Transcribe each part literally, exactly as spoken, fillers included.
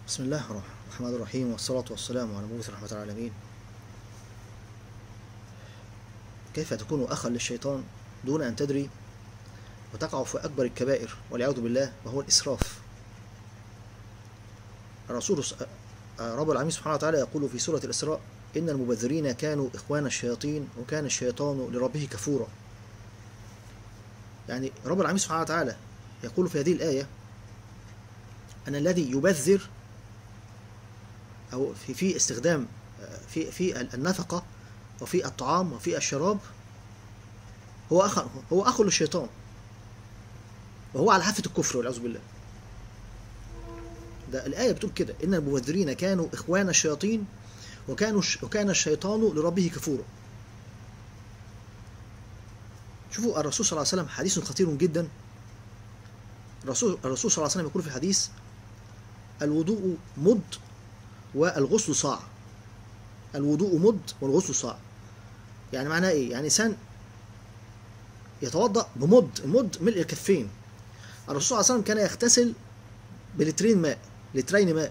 بسم الله الرحمن الرحيم، والصلاة والسلام على مبعوث رحمة العالمين. كيف تكون أخا للشيطان دون أن تدري وتقع في أكبر الكبائر والعياذ بالله، وهو الإسراف. الرسول رب العالمين سبحانه وتعالى يقول في سورة الإسراء: إن المبذرين كانوا إخوان الشياطين وكان الشيطان لربه كفورا. يعني رب العالمين سبحانه وتعالى يقول في هذه الآية أن الذي يبذر أو في في استخدام في في النفقة وفي الطعام وفي الشراب هو أخ هو أخو للشيطان، وهو على حافة الكفر والعياذ بالله. ده الآية بتقول كده: إن المبذرين كانوا إخوان الشياطين وكانوا وكان الشيطان لربه كفورا. شوفوا الرسول صلى الله عليه وسلم، حديث خطير جدا. الرسول الرسول صلى الله عليه وسلم يقول في الحديث: الوضوء مد والغسل صاع. الوضوء مد والغسل صاع. يعني معناه ايه؟ يعني انسان يتوضا بمد، المد ملء الكفين. الرسول صلى الله عليه وسلم كان يغتسل بلترين ماء، لترين ماء.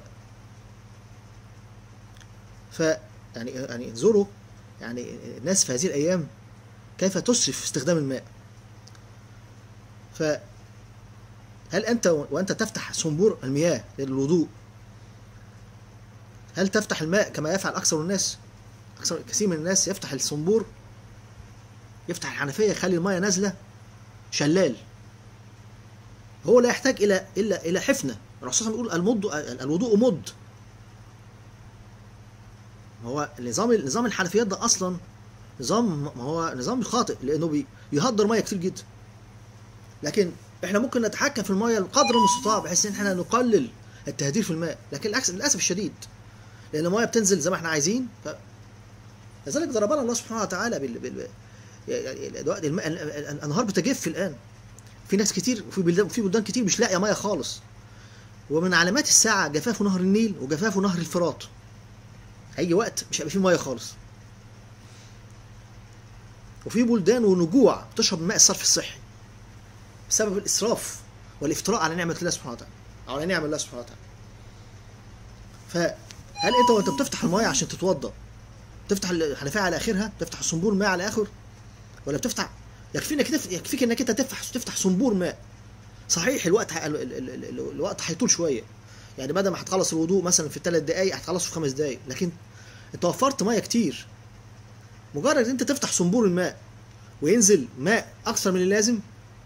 ف يعني يعني انظروا يعني الناس في هذه الايام كيف تسرف في استخدام الماء. فهل انت وانت تفتح صنبور المياه للوضوء، هل تفتح الماء كما يفعل أكثر الناس؟ أكثر كثير من الناس يفتح الصنبور، يفتح الحنفية، يخلي الماء نازلة شلال. هو لا يحتاج إلى إلا إلى حفنة. الرسول صلى الله عليه وسلم يقول: المد الوضوء مد. هو نظام نظام الحنفيات ده أصلا نظام، ما هو نظام خاطئ، لأنه بيهدر مية كتير جدا. لكن إحنا ممكن نتحكم في المية قدر المستطاع بحيث إن إحنا نقلل التهدير في الماء، لكن العكس للأسف الشديد، لأن المياه بتنزل زي ما احنا عايزين. ف... لذلك ضربنا الله سبحانه وتعالى بال... بال... يعني الماء، الأنهار بتجف الآن. في ناس كتير وفي بلدان في بلدان كتير مش لاقية مياه خالص. ومن علامات الساعة جفاف نهر النيل وجفاف نهر الفرات. هيجي وقت مش هيبقى فيه مياه خالص. وفي بلدان ونجوع تشرب من ماء الصرف الصحي بسبب الإسراف والإفتراء على نعمة الله سبحانه وتعالى، أو على نعم الله سبحانه وتعالى. ف هل انت وانت بتفتح المايه عشان تتوضا تفتح الحنفيه على اخرها، تفتح صنبور ماء على اخر، ولا بتفتح يكفيك انك يكفيك انك انت تفتح تفتح صنبور ماء؟ صحيح الوقت ح... ال... ال... ال... الوقت هيطول شويه، يعني بدل ما هتخلص الوضوء مثلا في ثلاث دقائق هتخلصه في خمس دقائق، لكن انت وفرت ميه كتير. مجرد ان انت تفتح صنبور الماء وينزل ماء اكثر من اللازم،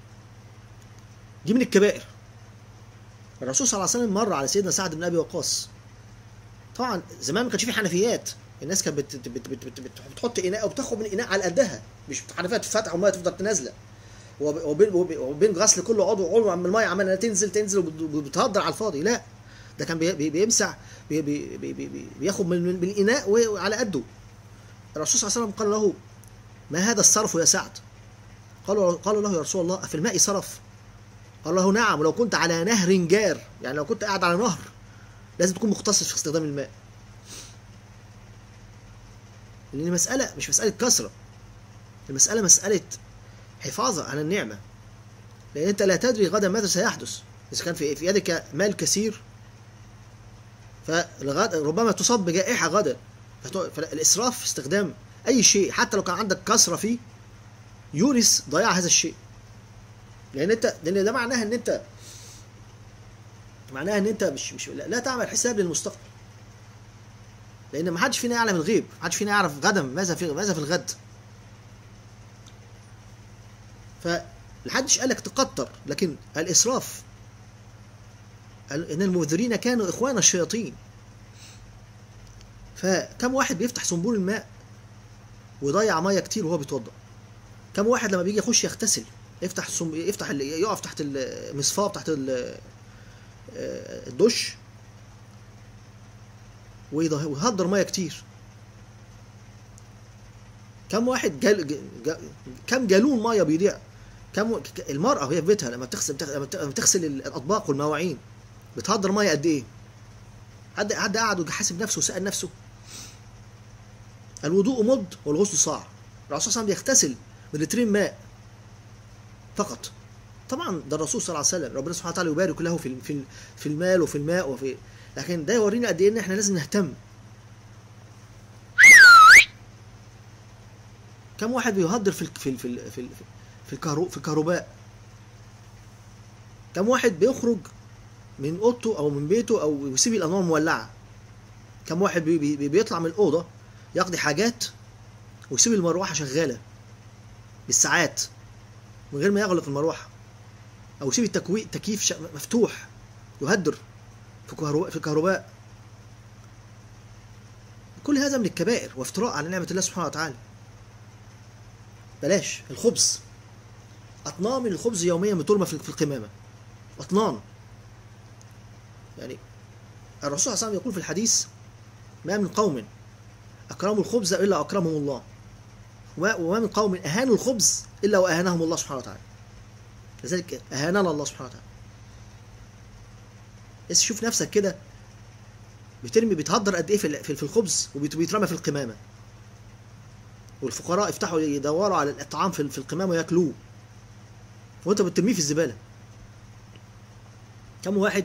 دي من الكبائر. الرسول صلى الله عليه وسلم مر على سيدنا سعد بن ابي وقاص. طبعا زمان ما كانش في حنفيات، الناس كانت بت بت بت بت بت بتحط اناء وبتاخد من اناء على قدها، مش حنفيات تفتح والميه تفضل نازله، وبين وبين غسل كل عضو عضو عم الميه عماله تنزل تنزل وبتهدر على الفاضي. لا، ده كان بي بيمسح بي بي بي بي بياخد من, من الاناء وعلى قده. الرسول صلى الله عليه وسلم قال له: ما هذا الصرف يا سعد؟ قالوا قالوا له: يا رسول الله أفي الماء صرف؟ قال له: نعم، ولو كنت على نهر جار، يعني لو كنت قاعد على نهر لازم تكون مختصص في استخدام الماء. لأن المسألة مش مسألة كثرة، المسألة مسألة حفاظ على النعمة. لأن أنت لا تدري غدا ماذا سيحدث. إذا كان في في يدك مال كثير فربما تصاب بجائحة غدا. فالإسراف في استخدام أي شيء حتى لو كان عندك كثرة فيه يورث ضياع هذا الشيء. لأن أنت لأن ده معناها إن أنت معناها إن أنت مش مش لا تعمل حساب للمستقبل. لأن ما حدش فينا يعلم الغيب، ما حدش فينا يعرف غدا ماذا في ماذا في الغد. فمحدش قالك تقطر، لكن الإسراف، إن المبذرين كانوا إخوان الشياطين. فكم واحد بيفتح صنبور الماء ويضيع مية كتير وهو بيتوضأ؟ كم واحد لما بيجي يخش يغتسل يفتح الصنب... يفتح ال... يقف تحت المصفاة تحت ال... الدش ويهدر ميه كتير؟ كم واحد جال... جال... كم جالون ميه بيضيع؟ كم المرأة وهي في بيتها لما بتغسل لما بتغسل الأطباق والمواعين بتهدر ميه قد إيه؟ حد حد قعد وحاسب نفسه وسأل نفسه؟ الوضوء مد والغسل صاع. الرسول صلى الله عليه وسلم يغتسل بلترين ماء فقط. طبعا ده الرسول صلى الله عليه وسلم، ربنا سبحانه وتعالى يبارك له في في في المال وفي الماء وفي لكن ده يورينا قد ايه ان احنا لازم نهتم. كم واحد بيهدر في ال في ال في ال في ال في الكهرو في الكهرباء؟ كم واحد بيخرج من اوضته او من بيته او يسيب الانوار مولعه؟ كم واحد بي بي بيطلع من الاوضه يقضي حاجات ويسيب المروحه شغاله بالساعات من غير ما يغلق المروحه، او يسيب التكوي التكييف مفتوح، يهدر في كهرباء في الكهرباء. كل هذا من الكبائر وافتراء على نعمه الله سبحانه وتعالى. بلاش الخبز، اطنان من الخبز يوميا بترمى في القمامه، اطنان. يعني الرسول صلى الله عليه وسلم يقول في الحديث: ما من قوم اكرموا الخبز الا اكرمهم الله، وما من قوم اهانوا الخبز الا واهانهم الله سبحانه وتعالى. لذلك اهاننا الله سبحانه وتعالى. بس شوف نفسك كده بترمي بتهدر قد ايه في في الخبز وبيترمى في القمامه، والفقراء يفتحوا يدوروا على الطعام في القمامه وياكلوه وانت بترميه في الزباله. كم واحد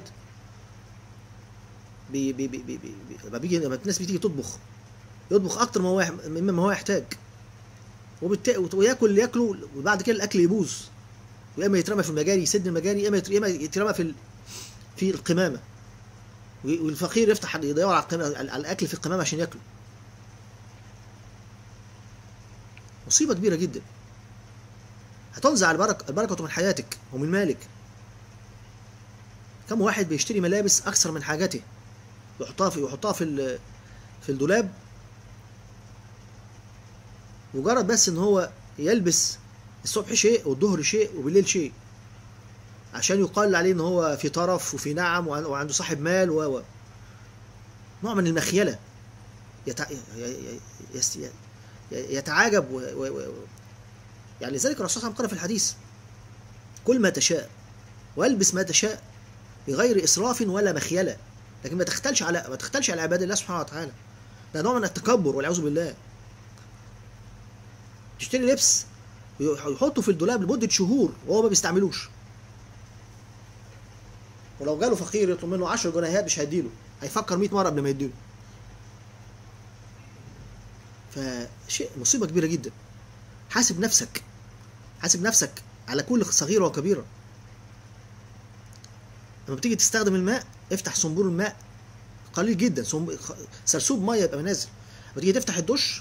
بي بي بي بي بي لما بيجي لما الناس بتيجي تطبخ يطبخ اكتر ما هو مما هو يحتاج، وبالت... وياكل ياكله وبعد كده الاكل يبوظ، يا اما يترمى في المجاري يسد المجاري، يا اما يترمى في ال... في القمامه، والفقير يفتح يدور على القمامه على الاكل في القمامه عشان ياكله. مصيبه كبيره جدا. هتنزع البركه البركه من حياتك ومن مالك. كم واحد بيشتري ملابس اكثر من حاجته يحطها في يحطها في في الدولاب، مجرد بس ان هو يلبس الصبح شيء والظهر شيء وبالليل شيء، عشان يقال عليه ان هو في طرف وفي نعم وعنده صاحب مال و نوع من المخيله. يتع... يتعاجب و... و... و... يعني لذلك الرسول صلى الله عليه وسلم قال في الحديث: كل ما تشاء والبس ما تشاء بغير اسراف ولا مخيله، لكن ما تختلش على ما تختلش على عباد الله سبحانه وتعالى. ده نوع من التكبر والعياذ بالله. تشتري لبس يحطه في الدولاب لمده شهور وهو ما بيستعملوش، ولو جاله فقير يطلب منه عشر جنيهات مش هيديله، هيفكر مئة مره قبل ما يديله. فشيء مصيبه كبيره جدا. حاسب نفسك، حاسب نفسك على كل صغيره وكبيره. لما بتيجي تستخدم الماء افتح صنبور الماء قليل جدا، سرسوب ميه يبقى نازل. لما تيجي تفتح الدش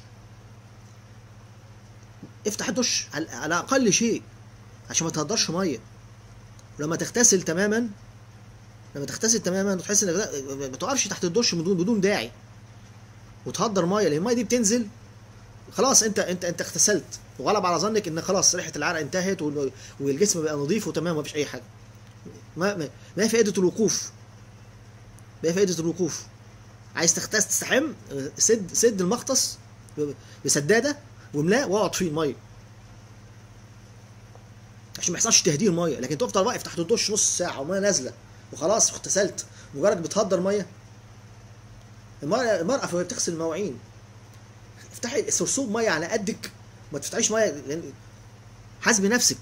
افتح الدش على اقل شيء عشان ما تهدرش ميه. ولما تغتسل تماما لما تغتسل تماما وتحس انك ما تقفش تحت الدش بدون بدون داعي وتهدر ميه، لان الميه دي بتنزل خلاص. انت انت انت اغتسلت وغلب على ظنك ان خلاص ريحه العرق انتهت والجسم بقى نظيف وتمام ومفيش اي حاجه. ما ما ما فائده الوقوف؟ ما فائده الوقوف؟ عايز تغتسل تستحم، سد سد المغطس بسداده واملاه واقعد فيه الميه عشان ما يحصلش تهدير ميه. لكن تفضل واقف تحت الدش نص ساعه وميه نازله وخلاص اغتسلت، مجرد بتهدر ميه. المرأة المرأة وهي بتغسل المواعين افتحي سرسوب ميه على قدك، ما تفتحيش ميه، لان حاسبي نفسك.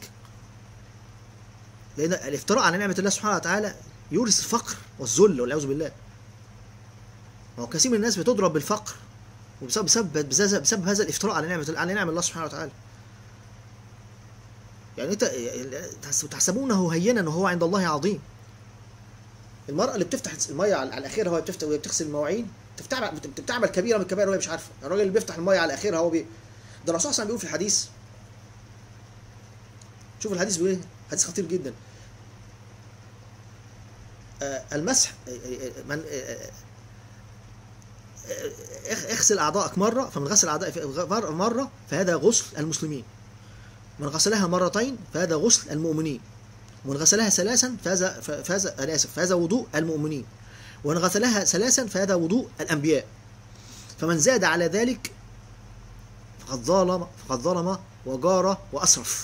لان الافتراء على نعمه الله سبحانه وتعالى يورث الفقر والذل والعياذ بالله. هو كثير من الناس بتضرب بالفقر وبسبب بسبب بسبب, بسبب هذا الافتراء على نعمه على نعم الله سبحانه وتعالى. يعني انت تحسبونه هينا وهو عند الله عظيم. المرأة اللي بتفتح الميه على اخرها وهي بتفتح وهي بتغسل المواعين بتعمل بتعمل كبيره من الكبائر وهي مش عارفه. الراجل اللي بيفتح الميه على اخرها هو بي... ده الرسول صلى الله عليه وسلم بيقول في الحديث، شوف الحديث بيقول ايه، حديث خطير جدا. آه المسح من آه اغسل اعضائك مره، فمن غسل اعضائك مره فهذا غسل المسلمين، من غسلها مرتين فهذا غسل المؤمنين، ومن غسلها ثلاثا فهذا فهذا انا اسف فهذا وضوء المؤمنين، ومن غسلها ثلاثا فهذا وضوء الانبياء، فمن زاد على ذلك فقد ظلم فقد ظلم وجار واسرف.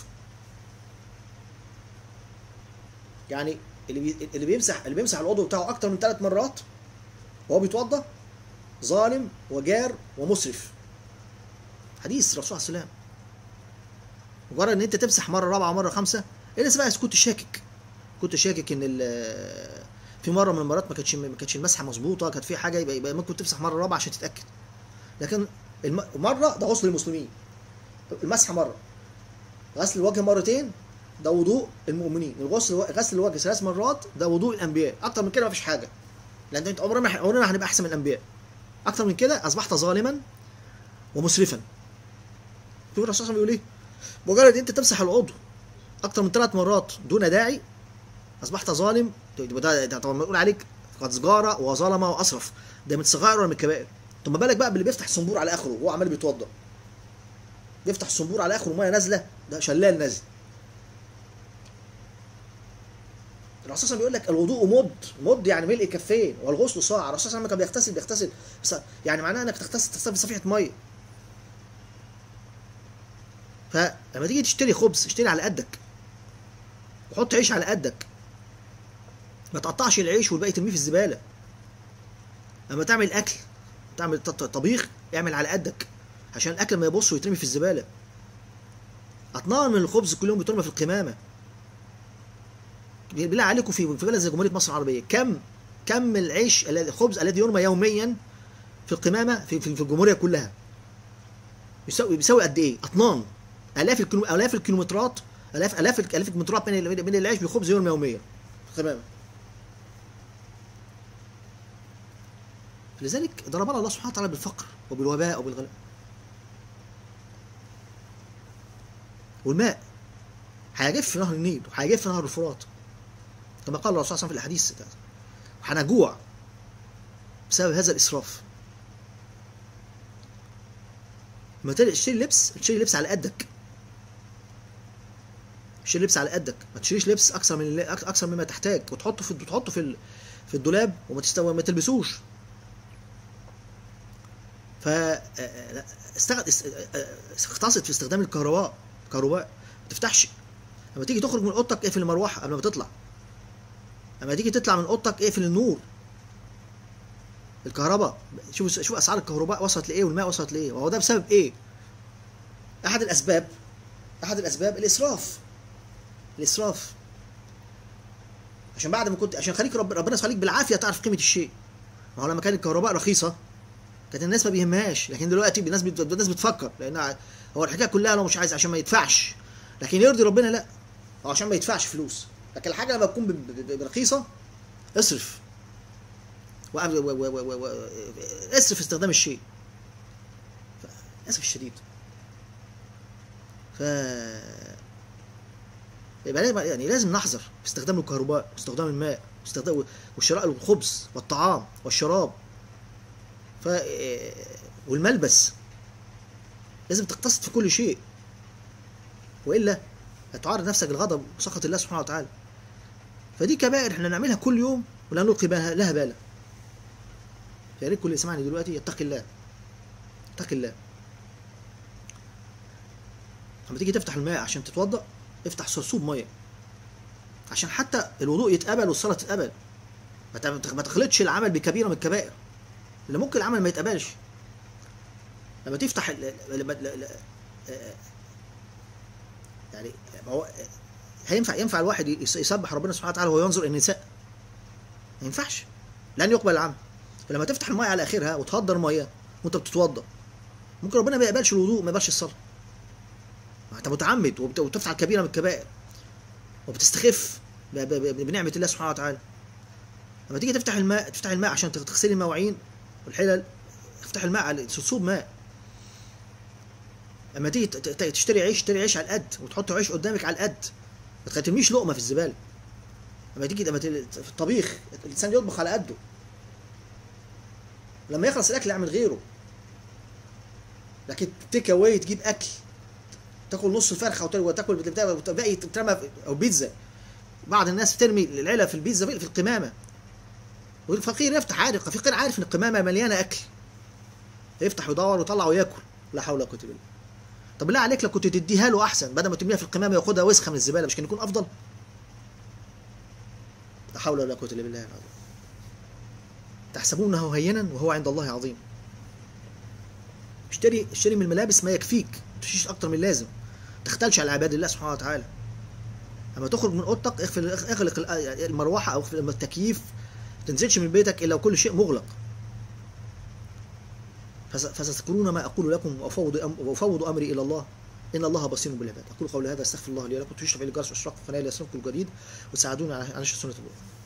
يعني اللي بي اللي بيمسح اللي بيمسح العضو بتاعه اكتر من ثلاث مرات وهو بيتوضا ظالم وجار ومسرف. حديث الرسول صلى الله عليه وسلم. مجرد ان انت تمسح مره رابعه ومره خمسه، ايه بقى كنت شاكك كنت شاكك ان في مره من المرات ما كانتش ما كانتش المسحه مظبوطه، كانت في حاجه، يبقى, يبقى ممكن تمسح مره رابعه عشان تتاكد. لكن الم... مره ده غسل المسلمين، المسحه مره، غسل الوجه مرتين ده وضوء المؤمنين، الغسل غسل الوجه ثلاث مرات ده وضوء الانبياء. اكتر من كده ما فيش حاجه، لان انت عمرنا عمرنا ما هنبقى احسن من الانبياء. اكتر من كده اصبحت ظالما ومسرفا. شوف الرسول صلى الله عليه وسلم بيقول ايه؟ مجرد انت تمسح العضو اكتر من ثلاث مرات دون داعي اصبحت ظالم. ده طبعا بنقول عليك قد سجاره وظلم واسرف، ده من الصغائر ولا من الكبائر؟ ثم بالك بقى باللي بيفتح الصنبور على اخره وهو عمال بيتوضا، بيفتح الصنبور على اخره وميه نازله، ده شلال نازل. الرسول صلى الله عليه وسلم بيقول لك الوضوء مد، مد يعني ملء كفين، والغسل صاع. الرسول صلى الله عليه وسلم كان بيغتسل بيغتسل يعني معناها انك تغتسل تغتسل بصفيحه ميه. فلما تيجي تشتري خبز اشتري على قدك، وحط عيش على قدك، ما تقطعش العيش والباقي ترميه في الزباله. لما تعمل اكل تعمل طبيخ اعمل على قدك عشان الاكل ما يبص ويترمي في الزباله. اطنان من الخبز كل يوم بترمى في القمامه. بالله عليكم في في بلد زي جمهوريه مصر العربيه كم كم العيش الخبز الذي يرمى يوميا في القمامه في في الجمهوريه كلها بيساوي بيساوي قد ايه؟ اطنان، الاف الكيلو الاف الكيلومترات الاف الاف الاف الكيلومترات من من العيش بالخبز يرمى يوميا في القمامه. لذلك ضربنا الله سبحانه وتعالى بالفقر وبالوباء وبالغلاء. والماء هيجف في نهر النيل وهيجف في نهر الفرات كما قال الرسول صلى الله عليه وسلم في الحديث، وهنجوع بسبب هذا الاسراف. لما تشتري لبس تشتري لبس على قدك، تشتري لبس على قدك، ما تشتريش لبس اكثر من اكثر مما تحتاج وتحطه في تحطه في في الدولاب وما تستوى ما تلبسوش. ف اقتصد في استخدام الكهرباء، الكهرباء ما تفتحش. لما تيجي تخرج من اوضتك اقفل المروحه قبل ما تطلع. لما تيجي تطلع من اوضتك اقفل النور. الكهرباء شوف شوف اسعار الكهرباء وصلت لايه والماء وصلت لايه، وهو ده بسبب ايه؟ احد الاسباب احد الاسباب الاسراف. الاسراف عشان بعد ما كنت عشان خليك رب ربنا يخليك بالعافيه تعرف قيمه الشيء. ما هو لما كانت الكهرباء رخيصه كانت الناس ما بيهمهاش، لكن دلوقتي الناس بت... الناس بتفكر، لان هو الحكايه كلها لو مش عايز عشان ما يدفعش، لكن يرضي ربنا لا، هو عشان ما يدفعش فلوس. لكن الحاجه لما تكون ب... ب... برخيصه اصرف و... و... و... و... و... اصرف استخدام الشيء. للاسف الشديد ف يبقى لازم يعني لازم نحذر في استخدام الكهرباء واستخدام الماء واستخدام وشراء الخبز والطعام والشراب ف والملبس. لازم تقتصد في كل شيء، والا هتعرض نفسك للغضب وسخط الله سبحانه وتعالى. فدي كبائر احنا نعملها كل يوم ولا نلقي لها بالا. يا ريت كل اللي يسمعني دلوقتي يتقي الله، يتقي الله. لما تيجي تفتح الماء عشان تتوضأ افتح سرسوب ميه عشان حتى الوضوء يتقبل والصلاه تتقبل. ما تخلطش العمل بكبيره من الكبائر اللي ممكن العمل ما يتقبلش. لما تفتح لما يعني هو هينفع ينفع الواحد يسبح ربنا سبحانه وتعالى وهو ينظر النساء؟ ما ينفعش، لن يقبل العمل. فلما تفتح الميه على اخرها وتهدر ميه وانت بتتوضا ممكن ربنا ما يقبلش الوضوء ما يقبلش الصلاه. انت متعمد وبتفعل كبيره من الكبائر وبتستخف بنعمه الله سبحانه وتعالى. لما تيجي تفتح الماء تفتح الماء عشان تغسلي المواعين والحلل، افتح الماء على سرسوب ماء. لما تيجي تشتري عيش تشتري عيش على القد وتحط عيش قدامك على القد، ما ترميش لقمه في الزباله. لما تيجي لما في الطبيخ الانسان يطبخ على قده، لما يخلص الاكل يعمل غيره. لكن تيك اواي تجيب اكل تاكل نص الفرخه وتاكل باقي ترمى او بيتزا. بعض الناس ترمي العلة في البيتزا في القمامه، والفقير يفتح عارف الفقير عارف ان القمامه مليانه اكل، يفتح ويدور ويطلع وياكل. لا حول ولا قوه الا بالله. طب بالله عليك لو كنت تديها له احسن بدل ما ترميها في القمامه ياخدها وسخه من الزباله، مش كان يكون افضل؟ لا حول ولا قوه الا بالله العظيم. تحسبونه هينا وهو عند الله عظيم. اشتري اشتري من الملابس ما يكفيك، ما تشتريش اكتر من اللازم، ما تختلش على عباد الله سبحانه وتعالى. لما تخرج من اوضتك اغلق المروحه او التكييف تنزلش من بيتك الا وكل شيء مغلق. فستذكرون ما اقول لكم وافوض أم وافوض امري الى الله ان الله بصير بالعباد. اقول قولي هذا استغفر الله لي ولكم، تشرف الى الجرس واشراق القناه ليصلكم الجديد وتساعدوني على نشر سنه الله.